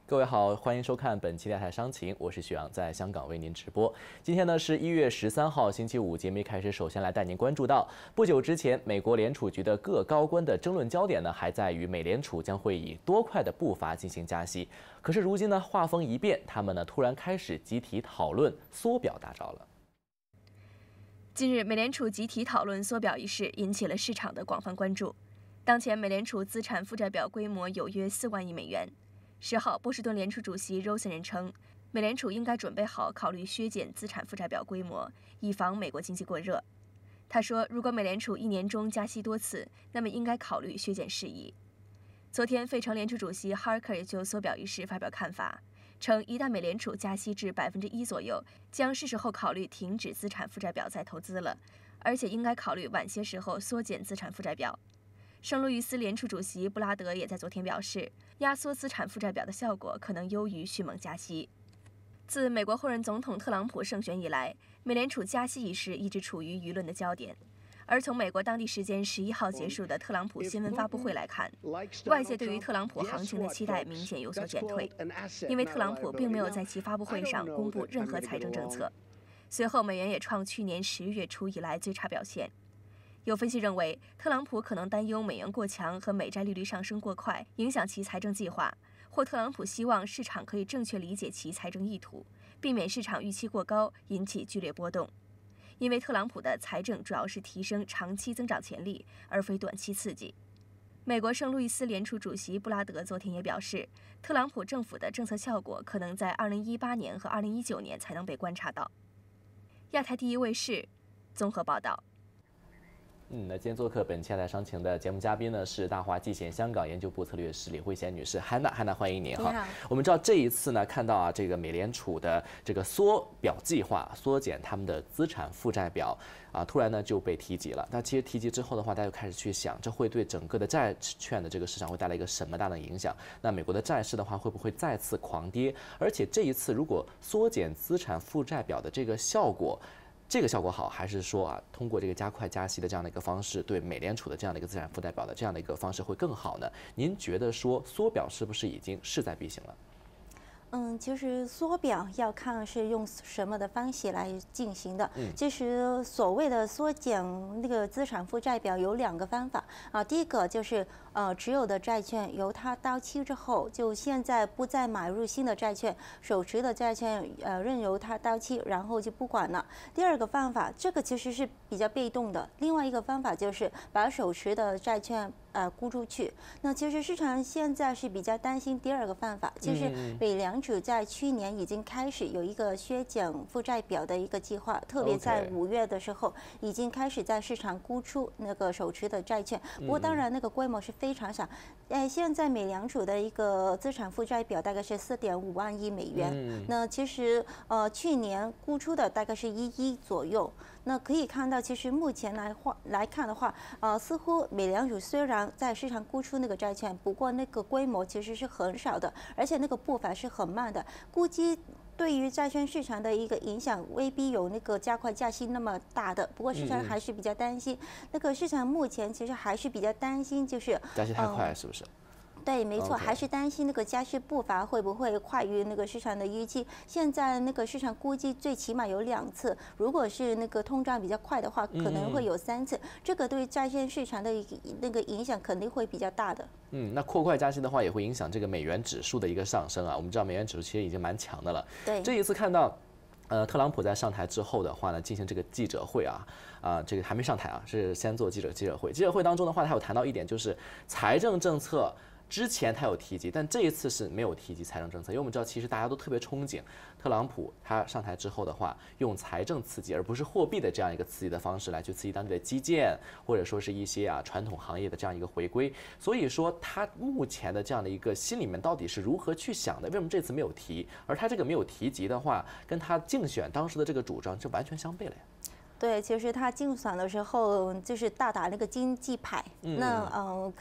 各位好，欢迎收看本期《亚太商情》，我是许阳，在香港为您直播。今天呢是1月13号，星期五。节目一开始，首先来带您关注到，不久之前，美国联储局的各高官的争论焦点呢，还在于美联储将会以多快的步伐进行加息。可是如今呢，话锋一变，他们呢突然开始集体讨论缩表大招了。 近日，美联储集体讨论缩表一事引起了市场的广泛关注。当前，美联储资产负债表规模有约4万亿美元。10号，波士顿联储主席 Rosen 称，美联储应该准备好考虑削减资产负债表规模，以防美国经济过热。他说，如果美联储1年中加息多次，那么应该考虑削减事宜。昨天，费城联储主席 Harker 也就缩表一事发表看法，称一旦美联储加息至1%左右，将是时候考虑停止资产负债表再投资了，而且应该考虑晚些时候缩减资产负债表。圣路易斯联储主席布拉德也在昨天表示，压缩资产负债表的效果可能优于迅猛加息。自美国后任总统特朗普胜选以来，美联储加息一事一直处于舆论的焦点。而从美国当地时间11号结束的特朗普新闻发布会来看，外界对于特朗普行情的期待明显有所减退，因为特朗普并没有在其发布会上公布任何财政政策。随后，美元也创去年10月初以来最差表现。有分析认为，特朗普可能担忧美元过强和美债利率上升过快影响其财政计划，或特朗普希望市场可以正确理解其财政意图，避免市场预期过高引起剧烈波动。因为特朗普的财政主要是提升长期增长潜力，而非短期刺激。美国圣路易斯联储主席布拉德昨天也表示，特朗普政府的政策效果可能在2018年和2019年才能被观察到。亚太第一卫视综合报道。 那今天做客本期《亚太商情》的节目嘉宾呢是大华季贤香港研究部策略师李慧贤女士，汉娜欢迎您哈。我们知道这一次呢，看到啊这个美联储的这个缩表计划，缩减他们的资产负债表啊，突然呢就被提及了。那其实提及之后的话，大家就开始去想，这会对整个的债券的这个市场会带来一个什么大的影响？那美国的债市的话，会不会再次狂跌？而且这一次如果缩减资产负债表的这个效果好，还是说啊，通过这个加快加息的这样的一个方式，对美联储的这样的一个资产负债表的这样的一个方式会更好呢？您觉得说缩表是不是已经势在必行了？ 其实缩表要看是用什么的方式来进行的。其实所谓的缩减那个资产负债表有2个方法啊。第一个就是持有的债券由它到期之后，就现在不再买入新的债券，手持的债券任由它到期，然后就不管了。第2个方法，这个其实是比较被动的。另外一个方法就是把手持的债券沽出去。那其实市场现在是比较担心第2个方法，就是美联储在去年已经开始有一个削减负债表的一个计划，特别在5月的时候已经开始在市场沽出那个手持的债券。不过当然那个规模是非常小，现在美联储的一个资产负债表大概是4.5万亿美元。那其实去年沽出的大概是1亿左右。那可以看到，其实目前来看的话，似乎美联储虽然在市场沽出那个债券，不过那个规模其实是很少的，而且那个步伐是很慢的。估计对于债券市场的一个影响未必有那个加快加息那么大的。不过市场还是比较担心，那个市场目前其实还是比较担心，就是加息太快是不是？ 对，没错，还是担心那个加息步伐会不会快于那个市场的预期。现在那个市场估计最起码有2次，如果是那个通胀比较快的话，可能会有3次。这个对债券市场的那个影响肯定会比较大的。 那扩快加息的话，也会影响这个美元指数的一个上升啊。我们知道美元指数其实已经蛮强的了。 对， 这一次看到。特朗普在上台之后的话呢，进行这个记者会这个还没上台啊，是先做记者会。记者会当中的话，他有谈到一点，就是财政政策。之前他有提及，但这一次是没有提及财政政策，因为我们知道，其实大家都特别憧憬特朗普他上台之后的话，用财政刺激而不是货币的这样一个刺激的方式来去刺激当地的基建，或者说是一些传统行业的这样一个回归。所以说，他目前的这样的一个心里面到底是如何去想的？为什么这次没有提？而他这个没有提及的话，跟他竞选当时的这个主张就完全相悖了呀。 对，其实他竞选的时候就是大打那个经济牌，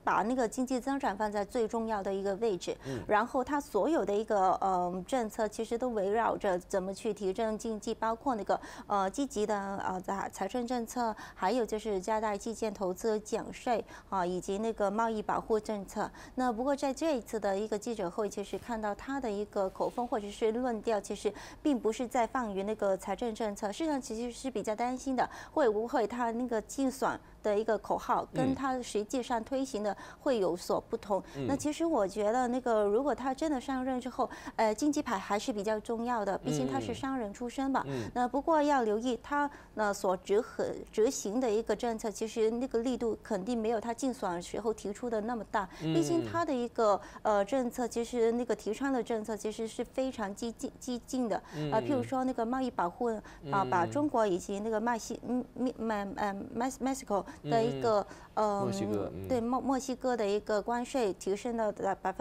把那个经济增长放在最重要的一个位置，然后它所有的一个政策其实都围绕着怎么去提振经济，包括那个积极的财政政策，还有就是加大基建投资、减税以及那个贸易保护政策。那不过在这一次的一个记者会，其实看到他的一个口风或者是论调，其实并不是在放于那个财政政策，市场其实是比较担心的，会不会他那个竞选的一个口号跟他实际上推行的会有所不同。那其实我觉得那个如果他真的上任之后，经济牌还是比较重要的，毕竟他是商人出身吧。那不过要留意他所执行的一个政策，其实那个力度肯定没有他竞选时候提出的那么大。毕竟他的一个政策，其实那个提倡的政策其实是非常激进的。譬如说那个贸易保护把中国以及那个Mexico 的一个墨西哥对墨西哥的一个关税提升到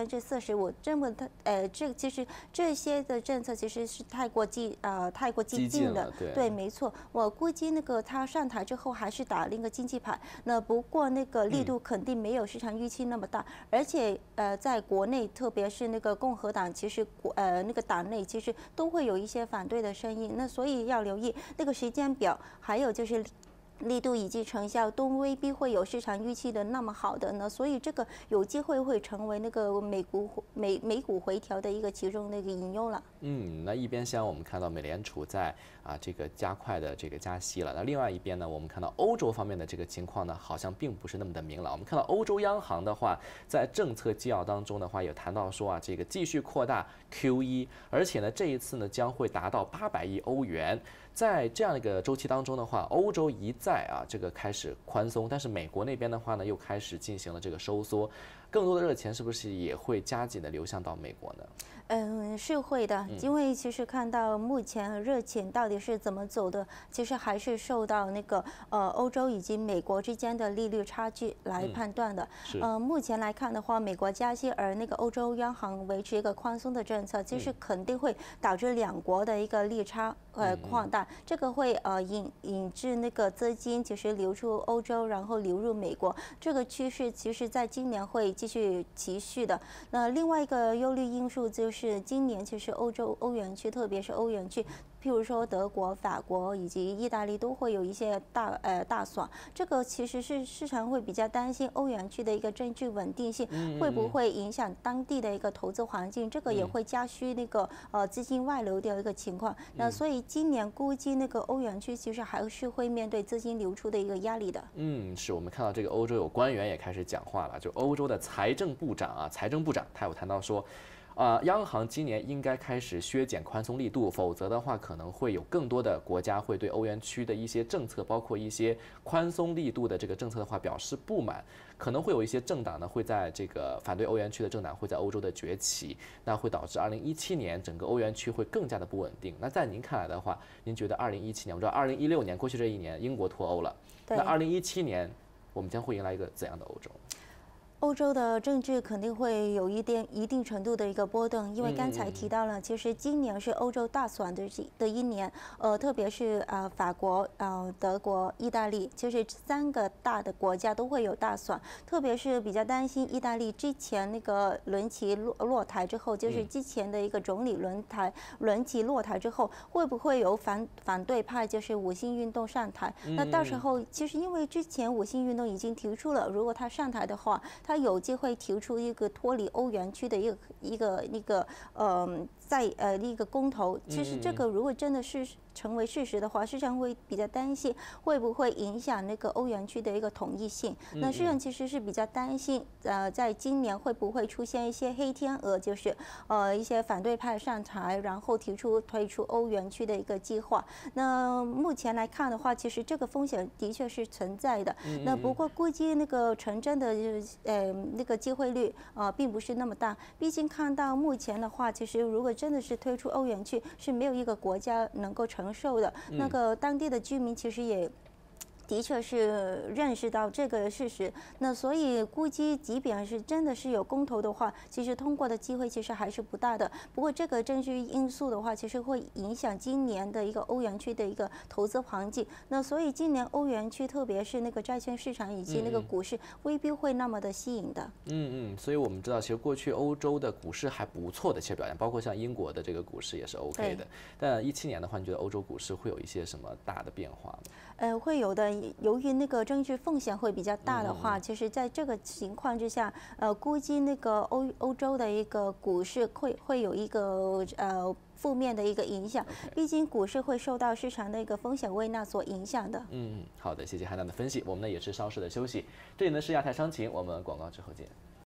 45%，这么这其实这些的政策其实是太过激进的，对，没错。我估计那个他上台之后还是打那个经济牌，那不过那个力度肯定没有市场预期那么大，而且在国内特别是那个共和党，其实那个党内其实都会有一些反对的声音，那所以要留意那个时间表，还有就是力度以及成效都未必会有市场预期的那么好的呢，所以这个有机会会成为那个美股回调的一个其中的一个隐忧了。 那一边像我们看到美联储在这个加快的这个加息了，那另外一边呢，我们看到欧洲方面的这个情况呢，好像并不是那么的明朗。我们看到欧洲央行的话，在政策纪要当中的话，有谈到说这个继续扩大 QE， 而且呢，这一次呢将会达到800亿欧元。在这样一个周期当中的话，欧洲一再这个开始宽松，但是美国那边的话呢，又开始进行了这个收缩，更多的热钱是不是也会加紧的流向到美国呢？ 是会的，因为其实看到目前热钱到底是怎么走的，其实还是受到那个欧洲以及美国之间的利率差距来判断的。目前来看的话，美国加息，而那个欧洲央行维持一个宽松的政策，其实肯定会导致两国的一个利差扩大，这个会引致那个资金其实流出欧洲，然后流入美国，这个趋势其实在今年会继续持续的。那另外一个忧虑因素就是今年其实欧元区，特别是欧元区，譬如说德国、法国以及意大利都会有一些大选，这个其实是市场会比较担心欧元区的一个政治稳定性会不会影响当地的一个投资环境，这个也会加剧那个资金外流的一个情况。那所以今年估计那个欧元区其实还是会面对资金流出的一个压力的。 是我们看到这个欧洲有官员也开始讲话了，就欧洲的财政部长他有谈到说。央行今年应该开始削减宽松力度，否则的话可能会有更多的国家会对欧元区的一些政策，包括一些宽松力度的这个政策的话表示不满，可能会有一些政党呢会在这个反对欧元区的政党会在欧洲的崛起，那会导致2017年整个欧元区会更加的不稳定。那在您看来的话，您觉得2017年，我知道2016年过去这一年英国脱欧了，那2017年我们将会迎来一个怎样的欧洲？ 欧洲的政治肯定会有一定程度的一个波动，因为刚才提到了，其实今年是欧洲大选的一年，特别是法国、德国、意大利，就是3个大的国家都会有大选，特别是比较担心意大利之前那个轮期落台之后，就是之前的一个总理轮期落台之后，会不会有反对派就是五星运动上台？那到时候其实因为之前五星运动已经提出了，如果他上台的话，他有机会提出一个脱离欧元区的一个公投。其实这个如果真的是成为事实的话，市场会比较担心会不会影响那个欧元区的一个统一性。那市场其实是比较担心，在今年会不会出现一些黑天鹅，就是一些反对派上台，然后推出欧元区的一个计划。那目前来看的话，其实这个风险的确是存在的。那不过估计那个成真的那个机会率并不是那么大。毕竟看到目前的话，其实如果真的是推出欧元区，是没有一个国家能够承受的。那个当地的居民其实也的确是认识到这个事实，那所以估计，即便是真的是有公投的话，其实通过的机会其实还是不大的。不过这个政治因素的话，其实会影响今年的一个欧元区的一个投资环境。那所以今年欧元区，特别是那个债券市场以及那个股市，未必会那么的吸引的。 所以我们知道，其实过去欧洲的股市还不错的一些表现，包括像英国的这个股市也是 OK 的。但17年的话，你觉得欧洲股市会有一些什么大的变化吗？ 会有的。由于那个政治风险会比较大的话，其实在这个情况之下，估计那个欧洲的一个股市会有一个负面的一个影响。毕竟股市会受到市场的一个风险胃纳所影响的。 好的，谢谢汉娜的分析。我们呢也是稍事的休息。这里呢是亚太商情，我们广告之后见。